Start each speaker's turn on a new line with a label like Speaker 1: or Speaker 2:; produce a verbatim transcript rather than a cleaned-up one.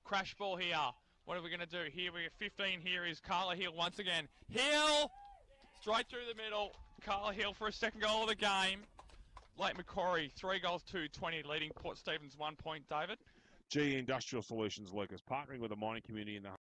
Speaker 1: Crash ball here. What are we going to do? Here we have fifteen. Here is Carla Hill once again. Hill! Straight through the middle. Carla Hill for a second goal of the game. Lake Macquarie, three goals to twenty, leading Port Stephens one point, David.
Speaker 2: G E Industrial Solutions, Lucas, partnering with the mining community in the